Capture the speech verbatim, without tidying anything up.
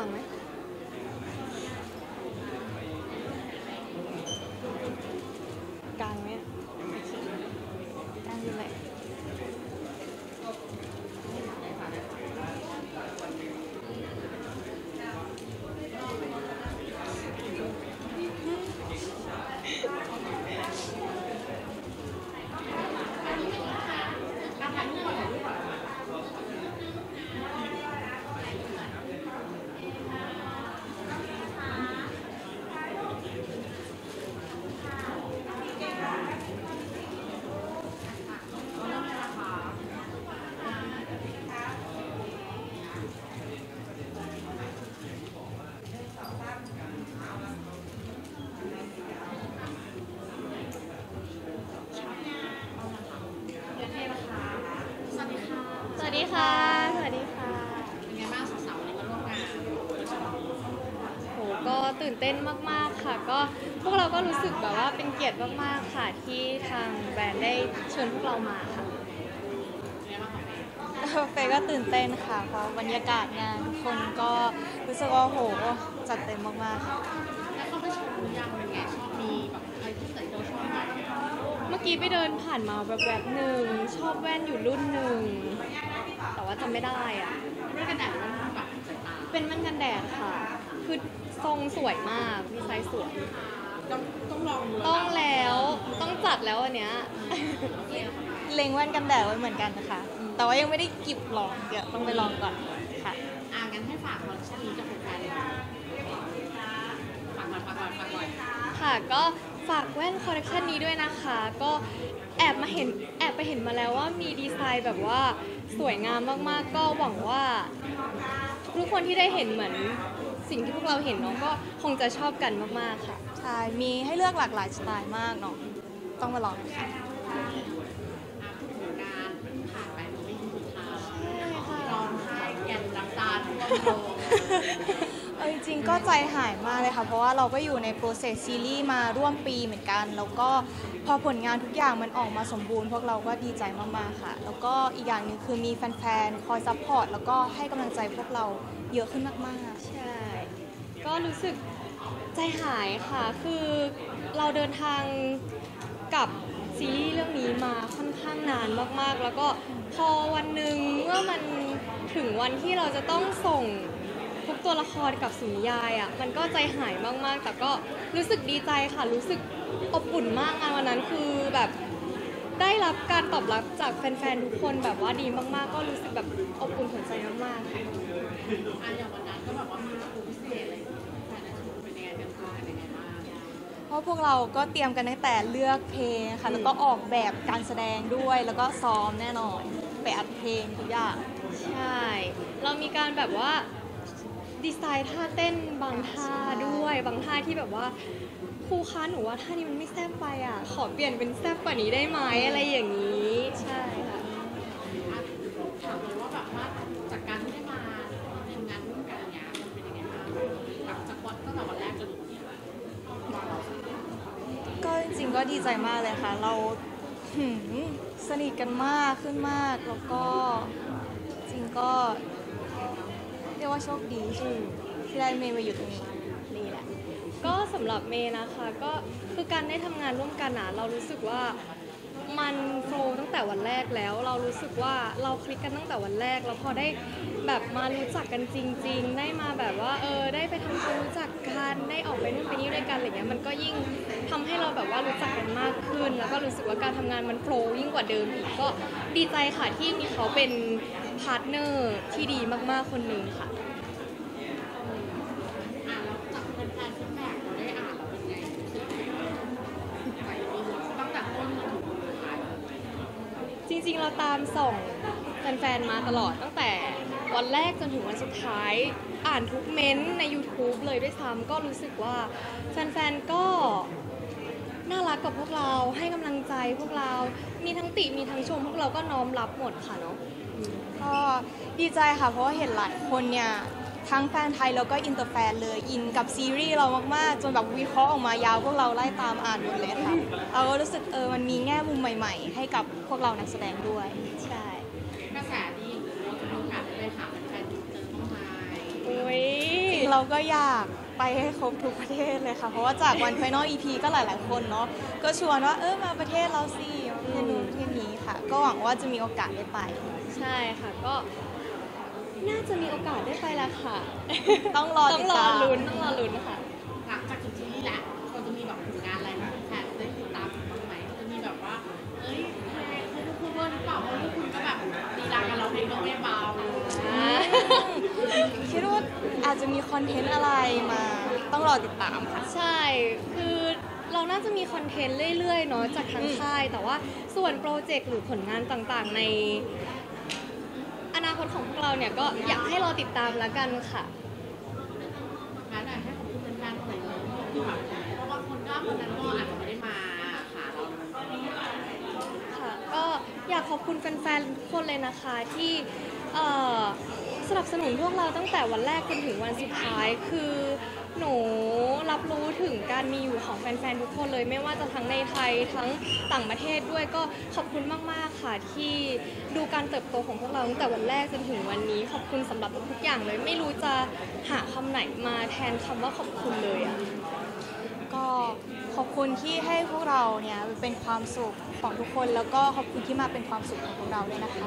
างไหมกลางไหมกลางอยู่ไหนสวัสดีค่ะสวัสดีค่ะเป็นไงบ้างสาวๆวันนี้มาร่วมงานโหก็ตื่นเต้นมากๆค่ะก็พวกเราก็รู้สึกแบบว่าเป็นเกียรติมากๆค่ะที่ทางแบรนด์ได้เชิญพวกเรามาค่ะเป็นไงบ้างของเมย์เฟย์ก็ตื่นเต้นค่ะเพราะบรรยากาศงานทุกคนก็รู้สึกว่าโหจัดเต็มมากๆค่ะแล้วเข้าไปชมหรือยังเป็นไงชอบมีแบบอะไรที่ใส่ตัวชอบไหมเมื่อกี้ไปเดินผ่านมาแบบแบบหนึ่งชอบแว่นอยู่รุ่นหนึ่งแต่ว่าจำไม่ได้อ่ะไม่ได้กันแดดมันแบบสายตาเป็นแว่นกันแดดค่ะคือทรงสวยมากดีไซน์สวยต้องต้องลองดูต้องแล้วต้องจัดแล้วอันเนี้ยเล็งแว่นกันแดดไว้เหมือนกันนะคะแต่ว่ายังไม่ได้กิบลองเดี๋ยวต้องไปลองก่อนค่ะอ่างั้นให้ฝากคอลเลคชันนี้กับแฟนๆฝากก่อนฝากก่อนฝากก่อนค่ะก็ฝากแว่นคอลเลคชันนี้ด้วยนะคะก็แอบมาเห็นแอบไปเห็นมาแล้วว่ามีดีไซน์แบบว่าสวยงามมากๆก็หวังว่าทุกคนที่ได้เห็นเหมือนสิ่งที่พวกเราเห็นเนาะก็คงจะชอบกันมากๆค่ะใช่มีให้เลือกหลากหลายสไตล์มากเนาะต้องมาลองค่ะอ่าพูดถึงงานผ่านไปมันไม่ถึงสุดท้ายร้องไห้แก่นน้ำตาท่วมโลงเอาจริงๆก็ใจหายมากเลยค่ะเพราะว่าเราก็อยู่ในโปรเซสซีรีส์มาร่วมปีเหมือนกันแล้วก็พอผลงานทุกอย่างมันออกมาสมบูรณ์พวกเราก็ดีใจมากๆค่ะแล้วก็อีกอย่างหนึ่งคือมีแฟนๆคอยซัพพอร์ตแล้วก็ให้กำลังใจพวกเราเยอะขึ้นมากๆใช่ก็รู้สึกใจหายค่ะคือเราเดินทางกับซีรีส์เรื่องนี้มาค่อนข้างนานมากๆแล้วก็พอวันหนึ่งเมื่อมันถึงวันที่เราจะต้องส่งทุกตัวละครกับสุนิยายอ่ะมันก็ใจหายมากๆแต่ก็รู้สึกดีใจค่ะรู้สึกอบอุ่นมากงานวันนั้นคือแบบได้รับการตอบรับจากแฟนๆทุกคนแบบว่าดีมากๆก็รู้สึกแบบอบอุ่นหัวใจมากๆค่ะอ่ะอย่างวันนั้นก็แบบว่ามีโชว์พิเศษอะไรที่แฟนๆชมเป็นยังไงกันบ้างเป็นยังไงบ้างเพราะพวกเราก็เตรียมกันตั้งแต่เลือกเพลงค่ะแล้วก็ออกแบบการแสดงด้วยแล้วก็ซ้อมแน่นอนไปอัดเพลงทุกอย่างใช่เรามีการแบบว่าดีไซน์ท่าเต้นบางท่าด้วยบางท่าที่แบบว่าครูคะหนูว่าท่านี้มันไม่แซ่บไปอ่ะขอเปลี่ยนเป็นแซ่บกว่านี้ได้ไหมอะไรอย่างนี้ใช่ค่ะถามเลยว่าแบบว่าจากการที่ได้มาทำงานร่วมกันอย่างเงี้ยมันเป็นยังไงบ้างกับจากวันตั้งแต่วันแรกจนถึงวันนี้ก็จริงๆก็ดีใจมากเลยค่ะเราหืมสนิทกันมากขึ้นมากแล้วก็จริงก็เรียกว่าโชคดีที่ได้เมย์มาอยู่ตรงนี้นี่แหละก็สำหรับเมย์นะคะก็คือการได้ทำงานร่วมกันนะเรารู้สึกว่ามันโฟลว์ตั้งแต่วันแรกแล้วเรารู้สึกว่าเราคลิกกันตั้งแต่วันแรกแล้วพอได้แบบมารู้จักกันจริงๆได้มาแบบว่าเออได้ไปทำความรู้จักกันได้ออกไปนู่นไปนี่ด้วยกันอะไรเงี้ยมันก็ยิ่งทำให้เราแบบว่ารู้จักกันมากขึ้นแล้วก็รู้สึกว่าการทำงานมันโฟลว์ยิ่งกว่าเดิมอีกก็ดีใจค่ะที่มีเขาเป็นพาร์ทเนอร์ที่ดีมากๆคนหนึ่งค่ะอ่าแล้วจากแฟนๆฟีดแบ็กเราได้อ่านแล้วเป็นไงรู้สึกไงใส่ปีตั้งแต่ต้นจนถึงสุดท้ายจริงๆเราตามส่องแฟนๆมาตลอดตั้งแต่วันแรกจนถึงวันสุดท้ายอ่านทุกเม้นต์ใน YouTube เลยด้วยซ้ำก็รู้สึกว่าแฟนๆก็น่ารักกับพวกเราให้กำลังใจพวกเรามีทั้งติมีทั้งชมพวกเราก็น้อมรับหมดค่ะเนาะก็ดีใจค่ะเพราะว่าเห็นหลายคนเนี่ยทั้งแฟนไทยแล้วก็อินเตอร์แฟนเลยอินกับซีรีส์เรามากๆจนแบบวิเคราะห์ออกมายาวพวกเราไล่ตามอ่านหมดเลยค่ะเราก็รู้สึกเออมันมีแง่มุมใหม่ๆให้กับพวกเรานักแสดงด้วยใช่กระแสดีเราจะมีโอกาสได้ไปหาแฟนๆเจอบ้างไหมโอ้ยเราก็อยากไปให้ครบทุกประเทศเลยค่ะ เพราะว่าจากวัน Final อี พี ก็หลาย ๆ คนเนาะก็ชวนว่าเออมาประเทศเราสิมาประเทศนู้นประเทศนี้ค่ะ ก็หวังว่าจะมีโอกาสได้ไปใช่ค่ะก็น่าจะมีโอกาสได้ไปแล้วค่ะต้องรอต้อติงดรอตามลุ้นต้องรอลุ้นค่ะหลังจากจบซีรีส์แหละเราจะมีแบบผลงานอะไรให้แฟนได้ติดตามบ้างไหมจะมีแบบว่า เอ้ยเพลงให้ลูกคุณเบอร์หรือเปล่าเพราะลูกคุณก็แบบลีลาการร้องเพลงก็ไม่เบาคิดว่าอาจจะมีคอนเทนต์อะไรมาต้องรอติดตามค่ะใช่ คือเราน่าจะมีคอนเทนต์เรื่อยๆ เนาะจากทางค่าย แต่ว่าส่วนโปรเจกต์หรือผลงานต่างๆ ในอนาคตของพวกเราเนี่ยก็อยากให้รอติดตามแล้วกันค่ะงั้นอยากให้ขอบคุณแฟนๆหน่อยเลยที่แบบเพราะว่าคนก็คนนั้นก็อาจจะไม่ได้มาหาเราในวันนี้ค่ะก็อยากขอบคุณแฟนๆ ทุกคนเลยนะคะที่เอ่อสนับสนุนพวกเราตั้งแต่วันแรกจนถึงวันสุดท้าย คือหนูรับรู้ถึงการมีอยู่ของแฟนๆ ทุกคนเลย ไม่ว่าจะทั้งในไทยทั้งต่างประเทศด้วยก็ขอบคุณมากๆ ค่ะที่ดูการเติบโตของพวกเราตั้งแต่วันแรกจนถึงวันนี้ ขอบคุณสำหรับทุกอย่างเลย ไม่รู้จะหาคำไหนมาแทนคำว่าขอบคุณเลยอะก็ขอบคุณที่ให้พวกเราเนี่ยเป็นความสุขของทุกคน แล้วก็ขอบคุณที่มาเป็นความสุขของพวกเราด้วยนะคะ